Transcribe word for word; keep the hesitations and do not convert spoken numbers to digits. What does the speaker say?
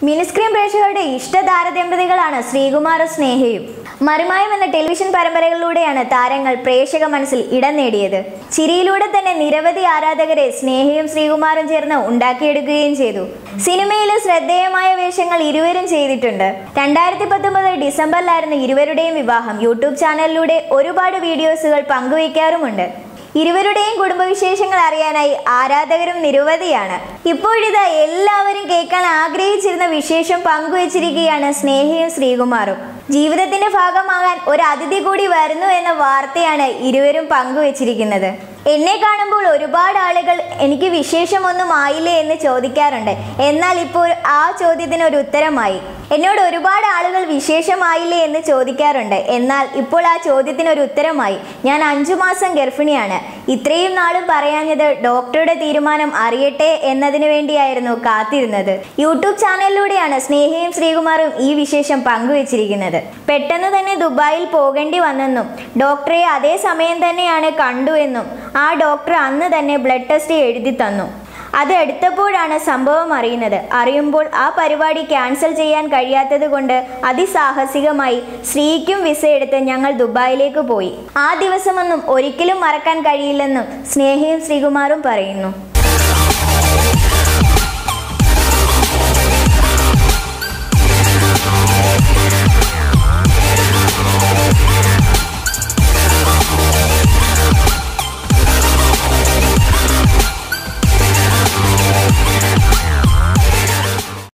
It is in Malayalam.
മിനിസ്ക്രീൻ പ്രേക്ഷകരുടെ ഇഷ്ടതാരദമ്പതികളാണ് ശ്രീകുമാറും സ്നേഹയും. മറിമായം എന്ന ടെലിവിഷൻ പരമ്പരകളിലൂടെയാണ് താരങ്ങൾ പ്രേക്ഷക മനസ്സിൽ ഇടം നേടിയത്. ചിരിയിലൂടെ തന്നെ നിരവധി ആരാധകരെ സ്നേഹയും ശ്രീകുമാറും ചേർന്ന് ഉണ്ടാക്കിയെടുക്കുകയും ചെയ്തു. സിനിമയിലെ ശ്രദ്ധേയമായ വേഷങ്ങൾ ഇരുവരും ചെയ്തിട്ടുണ്ട്. രണ്ടായിരത്തി പത്തൊമ്പത് ഡിസംബറിലായിരുന്നു ഇരുവരുടെയും വിവാഹം. യൂട്യൂബ് ചാനലിലൂടെ ഒരുപാട് വീഡിയോസുകൾ പങ്കുവയ്ക്കാറുമുണ്ട്. ഇരുവരുടെയും കുടുംബവിശേഷങ്ങൾ അറിയാനായി ആരാധകരും നിരവധിയാണ്. ഇപ്പോഴിതാ എല്ലാവരും കേൾക്കാൻ ആഗ്രഹിച്ചിരുന്ന വിശേഷം പങ്കുവച്ചിരിക്കുകയാണ് സ്നേഹയും ശ്രീകുമാറും. ജീവിതത്തിന്റെ ഭാഗമാകാൻ ഒരു അതിഥി കൂടി വരുന്നു എന്ന വാർത്തയാണ് ഇരുവരും പങ്കുവച്ചിരിക്കുന്നത്. എന്നെ കാണുമ്പോൾ ഒരുപാട് ആളുകൾ എനിക്ക് വിശേഷമൊന്നും ആയില്ലേ എന്ന് ചോദിക്കാറുണ്ട്. എന്നാൽ ഇപ്പോൾ ആ ചോദ്യത്തിന് ഒരു ഉത്തരമായി. എന്നോട് ഒരുപാട് ആളുകൾ വിശേഷമായില്ലേ എന്ന് ചോദിക്കാറുണ്ട്. എന്നാൽ ഇപ്പോൾ ആ ചോദ്യത്തിന് ഒരു ഉത്തരമായി. ഞാൻ അഞ്ചു മാസം ഗർഭിണിയാണ്. ഇത്രയും നാളും പറയാഞ്ഞത് ഡോക്ടറുടെ തീരുമാനം അറിയട്ടെ എന്നതിന് വേണ്ടിയായിരുന്നു കാത്തിരുന്നത്. യൂട്യൂബ് ചാനലിലൂടെയാണ് സ്നേഹയും ശ്രീകുമാറും ഈ വിശേഷം പങ്കുവച്ചിരിക്കുന്നത്. പെട്ടെന്ന് തന്നെ ദുബായിൽ പോകേണ്ടി വന്നെന്നും ഡോക്ടറെ അതേ സമയം തന്നെയാണ് കണ്ടു എന്നും ആ ഡോക്ടർ അന്ന് തന്നെ ബ്ലഡ് ടെസ്റ്റ് എഴുതി തന്നു. അത് എടുത്തപ്പോഴാണ് സംഭവം അറിയുന്നത്. അറിയുമ്പോൾ ആ പരിപാടി ക്യാൻസൽ ചെയ്യാൻ കഴിയാത്തത് കൊണ്ട് അതിസാഹസികമായി ശ്രീക്കും വിസ എടുത്ത് ഞങ്ങൾ ദുബായിലേക്ക് പോയി. ആ ദിവസമൊന്നും ഒരിക്കലും മറക്കാൻ കഴിയില്ലെന്നും സ്നേഹയും ശ്രീകുമാറും പറയുന്നു.